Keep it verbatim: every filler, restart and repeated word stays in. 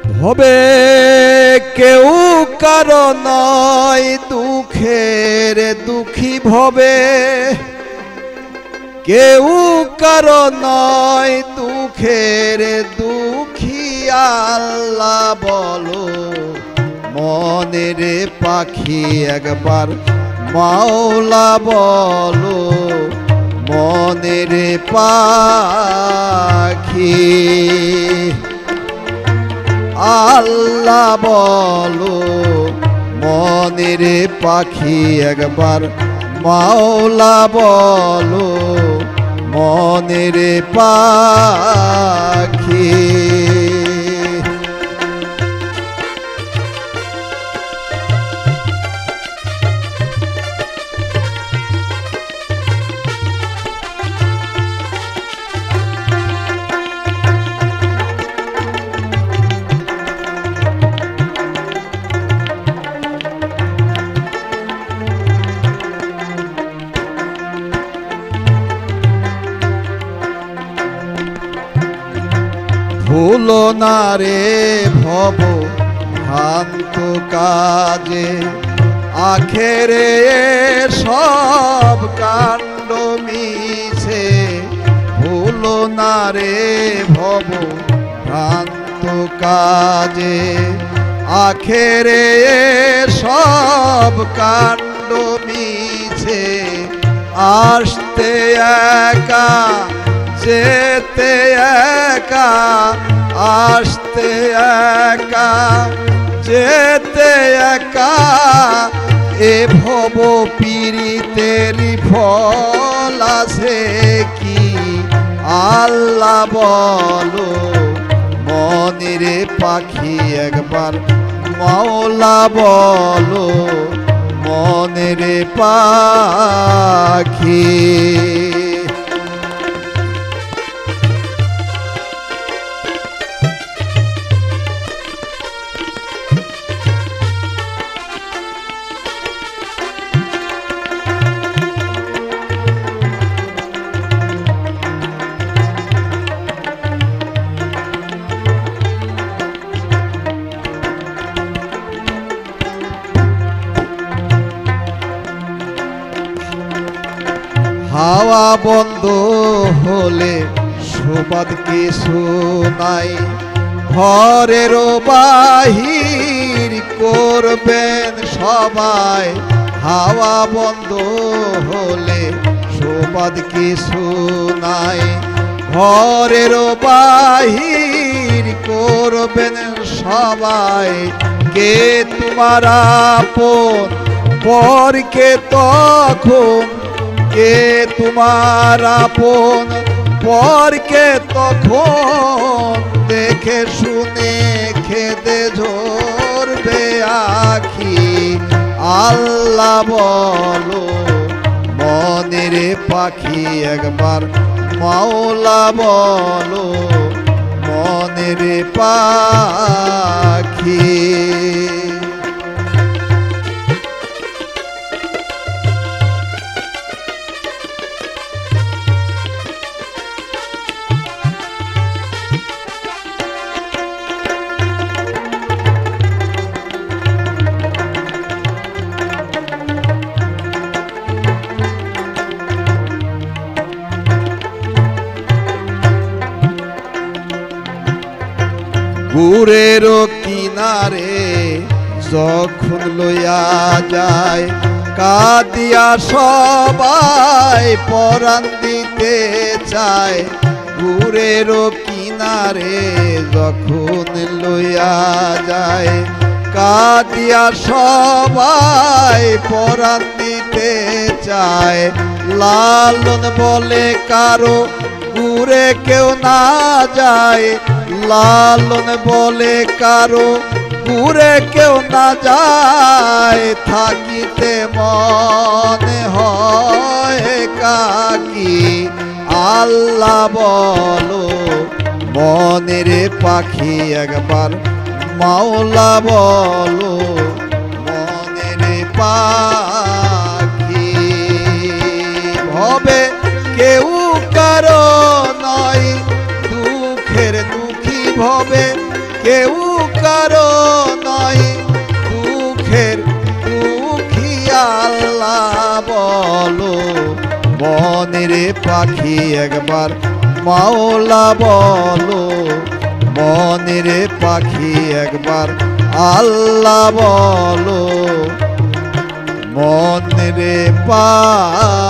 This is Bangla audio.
ভবে কেউ কারো নয় দুঃখের দুঃখী ভবে, কেউ কারো নয় দুঃখের দুঃখী। আল্লাহ বলো মনের পাখি একবার মাওলা বলো মনের পাখি। আল্লাহ বলো মনের পাখি একবার মাওলা বলো মনের পাখি। ভুলো না রে ভব ভ্রান্ত কাজে, আখেরে সব কাণ্ড মিছে। ভুলো না রে ভব ভ্রান্ত কাজে, আখেরে সব কাণ্ড মিছে। আসতে একা যেতে একা, আসতে একা যেতে একা। এ ভব পীড়িতের ফল আছে কি? আল্লাহ বলো মনের পাখি একবার মাওলা বলো মনের পাখি। হাওয়া বন্ধ হলে সুবাদ কিছু নাই, ঘরের বাহির করবেন সবাই। হাওয়া বন্ধ হলে সুবাদ কিছু নাই, ঘরের বাহির করবেন সবাই। কে তোমার আপন পরকে তখন, কে তোমার আপন পরকে তখন। দেখে শুনে খেদে ঝরবে আখি। আল্লাহ বলো মনের পাখি একবার মাওলা বলো মনের পাখি। গুড়ের কিনারে যখন লইয়া যায়, কাঁদিয়া সবাই পরাণ দিতে চায়। গুড়ের কিনারে যখন লইয়া যায়, কাঁদিয়া সবাই পরাণ দিতে চায়। লালন বলে কারো গুড়ে কেউ না যায়, লালন বলে কারো গুড়ে কেউ না যায়। থাকিতে মনে হয় কাকি। আল্লাহ বলো মনের পাখি একবার মাওলা বলো মনের পাখি। ভবে কেউ কারো নয় দুঃখের দুঃখী ভবে, কেউ কারো নয় দুঃখের দুঃখী আল্লাহ বলো মনের পাখি একবার মাওলা বলো মনের পাখি একবার আল্লাহ বলো মনের পাখি